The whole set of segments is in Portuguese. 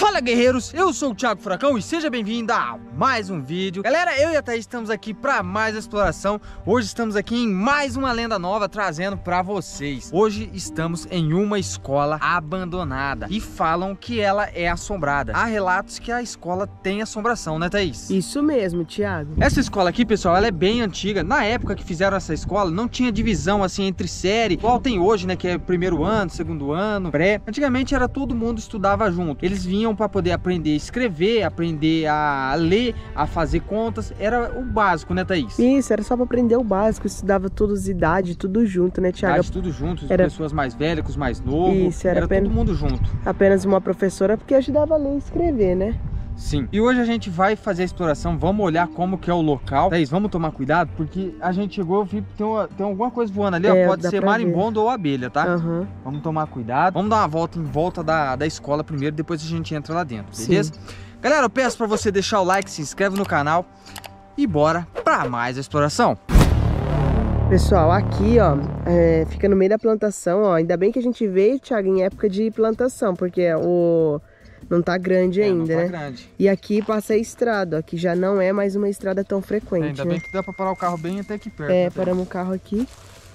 Fala, guerreiros, eu sou o Thiago Furacão e seja bem-vindo a mais um vídeo. Galera, eu e a Thaís estamos aqui para mais exploração. Hoje estamos aqui em mais uma lenda nova trazendo para vocês. Hoje estamos em uma escola abandonada e falam que ela é assombrada. Há relatos que a escola tem assombração, né, Thaís? Isso mesmo, Thiago. Essa escola aqui, pessoal, ela é bem antiga. Na época que fizeram essa escola, não tinha divisão assim entre série, igual tem hoje, né, que é primeiro ano, segundo ano, pré. Antigamente era todo mundo estudava junto. Eles vinham para poder aprender a escrever, aprender a ler, a fazer contas. Era o básico, né, Thaís? Isso, era só para aprender o básico. Estudava todas idade, tudo junto, né, Thiago? Idade, tudo junto, era... pessoas mais velhas com os mais novos. Isso, era todo mundo junto. Apenas uma professora, porque ajudava a ler e escrever, né? Sim. E hoje a gente vai fazer a exploração, vamos olhar como que é o local. Thaís, vamos tomar cuidado, porque a gente chegou, eu vi que tem alguma coisa voando ali, ó. Pode ser marimbondo ou abelha, tá? Uhum. Vamos tomar cuidado. Vamos dar uma volta em volta da escola primeiro, depois a gente entra lá dentro, beleza? Sim. Galera, eu peço pra você deixar o like, se inscreve no canal e bora pra mais a exploração. Pessoal, aqui, ó, fica no meio da plantação, ó. Ainda bem que a gente veio, Thiago, em época de plantação, porque não tá grande ainda, não tá né? Grande. E aqui passa a estrada, ó, que já não é mais uma estrada tão frequente, ainda bem que dá pra parar o carro bem até aqui perto. É, paramos o carro aqui.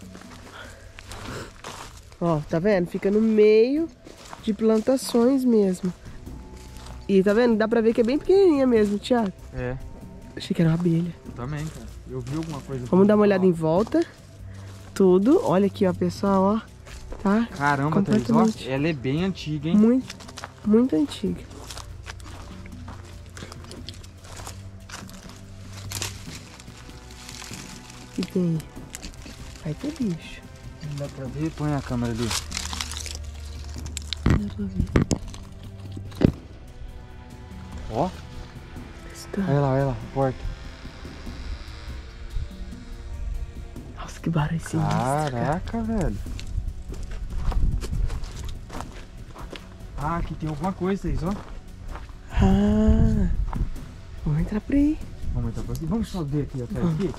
Ó, tá vendo? Fica no meio de plantações mesmo. E tá vendo? Dá pra ver que é bem pequenininha mesmo, Thiago. É. Achei que era uma abelha. Eu também, cara. Eu vi alguma coisa. Vamos dar uma olhada em volta. Tudo. Olha aqui, ó, pessoal, ó. Tá? Caramba, Thaís, ó, ela é bem antiga, hein? Muito antiga. E tem... Vai ter bicho. Não dá pra ver? Põe a câmera ali. Não dá pra ver. Ó. Olha lá, a porta. Nossa, que barulho sinistro. Caraca, velho. Ah, aqui tem alguma coisa, Thaís, ó. Ah, vamos entrar por aí. Vamos entrar por aqui. Vamos só ver aqui atrás aqui.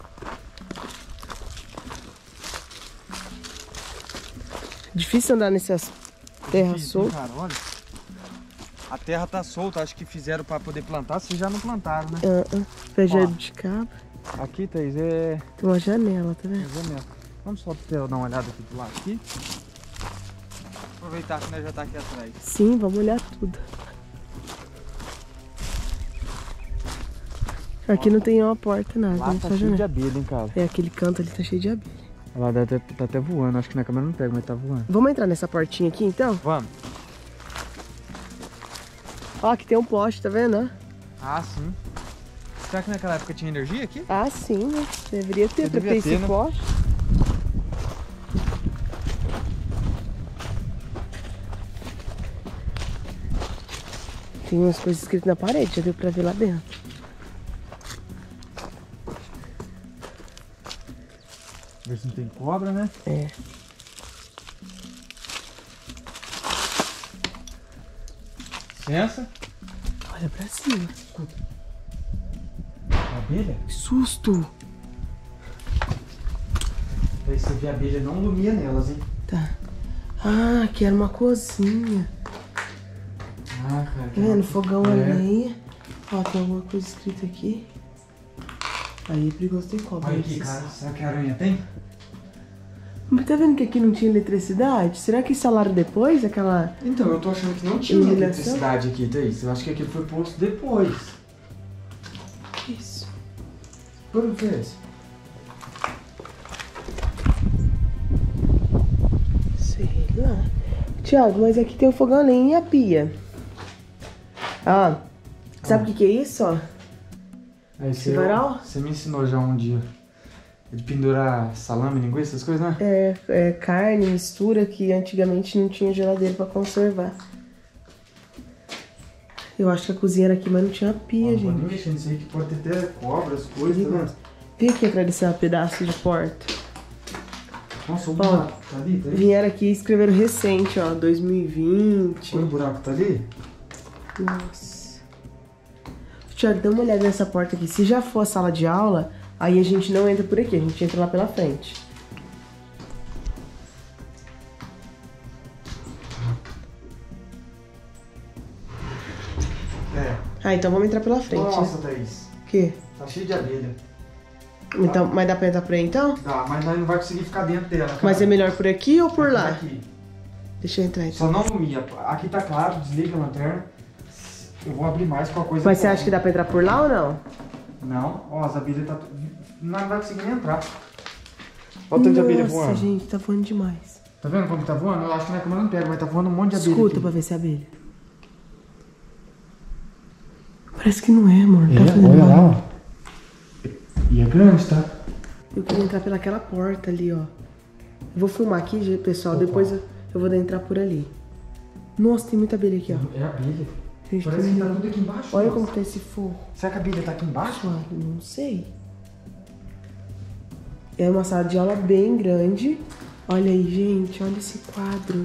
Difícil andar nessas terras soltas. Cara, olha. A terra tá solta, acho que fizeram pra poder plantar, se já não plantaram, né? Pé de cabra. Aqui, Thaís, é... Tem uma janela, tá vendo? Uma janela. Vamos só dar uma olhada aqui do lado aqui. Aproveitar que nós já tá aqui atrás. Sim, vamos olhar tudo. Aqui não tem uma porta, nada. Lá tá cheio de abelha, hein, cara? É, aquele canto ali tá cheio de abelha. Lá tá até voando, acho que na câmera não pega, mas tá voando. Vamos entrar nessa portinha aqui, então? Vamos. Ó, aqui tem um poste, tá vendo? Ah, sim. Será que naquela época tinha energia aqui? Ah, sim, né? Deveria ter, pra ter esse poste. Tem umas coisas escritas na parede, já deu pra ver lá dentro. Ver se não tem cobra, né? É. Licença. Olha pra cima. Abelha? Que susto! Aí você vê a abelha não lumia nelas, hein? Tá. Ah, aqui era uma cozinha. Ah, cara. Tá vendo? Fogão a lenha. Ó, tem alguma coisa escrita aqui. Aí é perigoso ter cobra. Olha aqui, cara. Será que a aranha tem? Mas tá vendo que aqui não tinha eletricidade? Será que instalaram depois aquela... Então, eu tô achando que não tinha eletricidade aqui, Thaís. Eu acho que aquilo foi posto depois. Isso. Por que é isso? Sei lá. Thiago, mas aqui tem o fogão a lenha e a pia. Ó, sabe o que é isso, ó? Aí Esse varal? Você me ensinou já um dia. De pendurar salame, linguiça, essas coisas, né? É carne, mistura, que antigamente não tinha geladeira pra conservar. Eu acho que a cozinha era aqui, mas não tinha pia, gente. Não pode mexer nisso aí, que pode ter até cobras, coisas, tá vendo? Vem aqui atrás desse pedaço de porta. Nossa, o buraco tá ali, tá aí? Vieram aqui e escreveram recente, ó, 2020. Olha o buraco tá ali? Nossa. Thiago, dá uma olhada nessa porta aqui. Se já for a sala de aula, aí a gente não entra por aqui, a gente entra lá pela frente. É. Ah, então vamos entrar pela frente. Nossa, né? Thaís. O quê? Tá cheio de abelha. Então, mas dá pra entrar por aí então? Dá, mas nós não vai conseguir ficar dentro dela, cara. Mas é melhor por aqui ou por lá? Aqui. Deixa eu entrar então. Só não lumia. Aqui tá claro, desliga a lanterna. Eu vou abrir mais com a coisa. Mas você acha que dá pra entrar por lá ou não? Não, ó, as abelhas tá. Não vai conseguir nem entrar. Olha o tanto de abelha voando. Nossa, gente, tá voando demais. Tá vendo como tá voando? Eu acho que na câmera não pega, mas tá voando um monte de abelha. Escuta aqui. pra ver se é abelha. Parece que não é, amor. Tá É, fazendo olha mal. lá, ó. E é grande, tá? Eu queria entrar pelaquela porta ali, ó. Eu vou filmar aqui, pessoal. Opa. Depois eu vou entrar por ali. Nossa, tem muita abelha aqui, ó. É abelha. Gente, Parece que tá tudo aqui embaixo. olha nossa. como tá esse forro. Será que a abelha tá aqui embaixo? Ah, não sei. É uma sala de aula bem grande. Olha aí, gente. Olha esse quadro.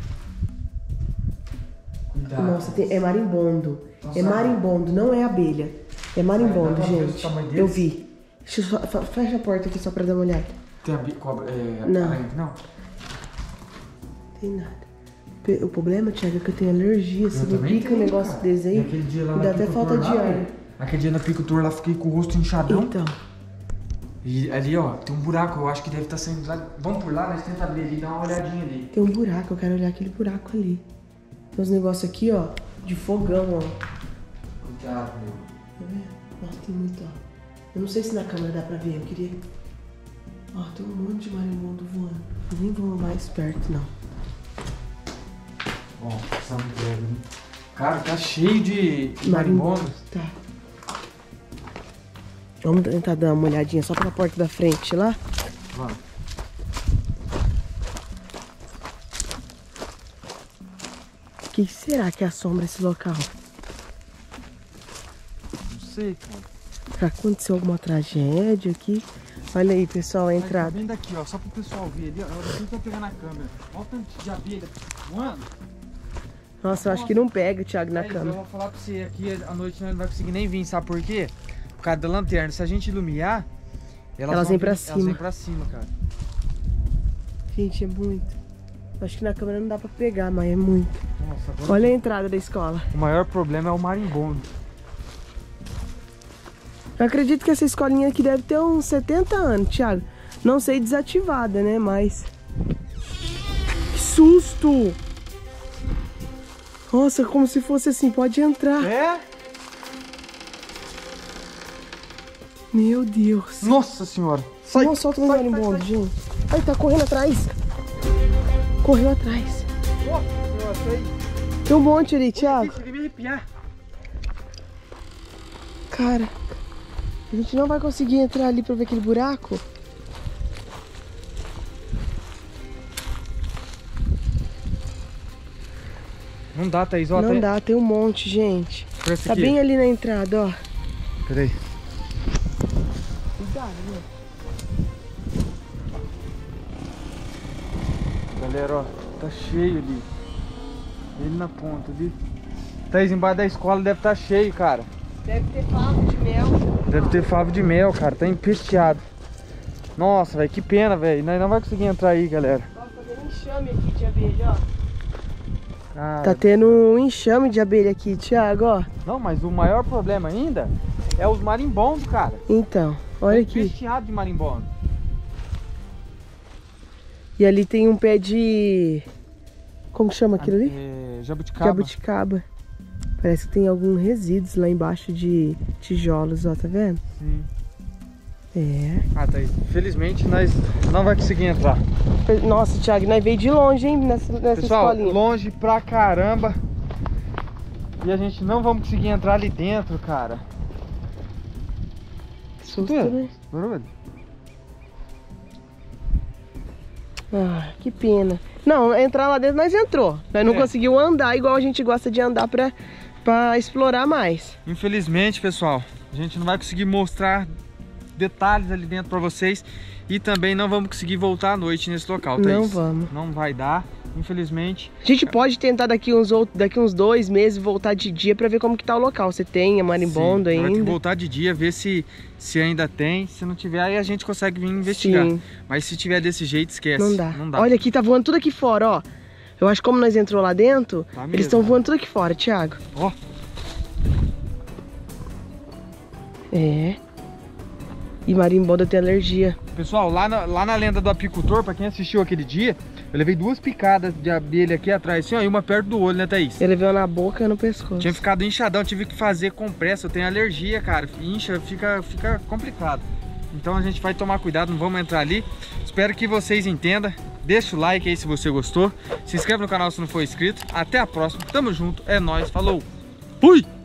Cuidado. Nossa, é marimbondo. Nossa. É marimbondo, não é abelha. É marimbondo, Dá pra ver o gente. tamanho deles? Eu vi. Deixa eu só, fecha a porta aqui só pra dar uma olhada. Tem abelha, cobra, Não. aranha? Não. Tem nada. O problema, Thiago, é que eu tenho alergia. Se me também pica um tenho, negócio cara. desse aí, E aquele dia lá me na dá até Picotor falta de lá, ar. velho. Aquele dia na Picotor lá, fiquei com o rosto inchadão. Então, E ali, ó, tem um buraco, eu acho que deve estar saindo lá. Vamos por lá, nós tentamos abrir ali, dá uma olhadinha ali. tem um buraco, eu quero olhar aquele buraco ali. Tem uns negócios aqui, ó, de fogão, ó. Cuidado, meu. Tá vendo? Nossa, tem muito, ó. Eu não sei se na câmera dá pra ver, eu queria... Ó, tem um monte de marimbondo voando. Eu nem vou mais perto, não. Ó, essa mulher, hein? Cara, tá cheio de marimbondos. Tá. Vamos tentar dar uma olhadinha só pela porta da frente lá. Vamos. O que será que assombra esse local? Não sei, cara. Será que aconteceu alguma tragédia aqui? Olha aí, pessoal, a entrada. Tá vendo aqui, ó, só pro pessoal ver ali, ó. Eu não tô pegando a câmera. Olha o tanto de abelha voando. Nossa, eu acho que não pega, Thiago, na Aí, eu câmera. vou falar pra você, aqui à noite nós não vai conseguir nem vir, sabe por quê? Por causa da lanterna. Se a gente iluminar, Elas vêm pra cima. Elas vêm pra cima, cara. Gente, é muito. Acho que na câmera não dá pra pegar, mas é muito. Nossa, agora Olha a entrada da escola. o maior problema é o marimbondo. Eu acredito que essa escolinha aqui deve ter uns 70 anos, Thiago. Não sei desativada, né, mas... Que susto! Nossa, como se fosse assim, pode entrar. É? Meu Deus. Nossa senhora. Sai, Nossa, solta o sai, marimbondo, sai. gente. Ai, tá correndo atrás. Correu atrás. Nossa senhora, sai. Tem um monte ali, Thiago. Cheguei a me arrepiar. Cara, a gente não vai conseguir entrar ali pra ver aquele buraco. Não dá, Thaís. Ó, Não dá, tem um monte, gente. Parece Tá aqui. bem ali na entrada, ó. Peraí. Cuidado, né? Galera, ó, tá cheio ali. Ele na ponta ali. Thaís, embaixo da escola deve estar cheio, cara. Deve ter favo de mel. Deve ter favo de mel, cara. Tá empesteado. Nossa, velho, que pena, velho. Nós não vai conseguir entrar aí, galera. Nossa, tá tendo enxame aqui de abelha, ó. Cara, Tá tendo um enxame de abelha aqui, Thiago, ó. Não, mas o maior problema ainda é os marimbondos, cara. Então, olha Tá aqui. empesteado de marimbondo. E ali tem um pé de... Como que chama aquilo ali? É, jabuticaba. Jabuticaba. Parece que tem alguns resíduos lá embaixo de tijolos, ó, tá vendo? Sim. É. Ah, Thaís, infelizmente nós não vai conseguir entrar. Nossa, Thiago, nós veio de longe, hein, nessa Pessoal, escolinha. longe pra caramba. E a gente não vamos conseguir entrar ali dentro, cara. Susto, Escuta? né? Barulho? Ah, que pena. Não, entrar lá dentro nós entrou. Nós não É. conseguimos andar igual a gente gosta de andar pra explorar mais. Infelizmente, pessoal, a gente não vai conseguir mostrar detalhes ali dentro pra vocês. E também não vamos conseguir voltar à noite nesse local, Thaís. Não vamos. Não vai dar, infelizmente. A gente pode tentar daqui uns 2 meses voltar de dia pra ver como que tá o local. Você tem a marimbondo Sim, vai ter que ainda? voltar de dia, ver se ainda tem. Se não tiver, aí a gente consegue vir investigar. Sim. Mas se tiver desse jeito, esquece. Não dá. Não dá. Olha aqui, tá voando tudo aqui fora, ó. Eu acho que como nós entrou lá dentro, Tá eles mesmo. estão voando tudo aqui fora, Thiago. Ó. É. E marimbondo tem alergia. Pessoal, lá na lenda do apicultor, pra quem assistiu aquele dia, eu levei 2 picadas de abelha aqui atrás, assim, ó, e uma perto do olho, né, Thaís? Eu levei uma na boca e no pescoço. Tinha ficado inchadão, tive que fazer compressa, eu tenho alergia, cara. Incha, fica complicado. Então a gente vai tomar cuidado, não vamos entrar ali. Espero que vocês entendam. Deixa o like aí se você gostou. Se inscreve no canal se não for inscrito. Até a próxima, tamo junto, é nóis, falou! Fui!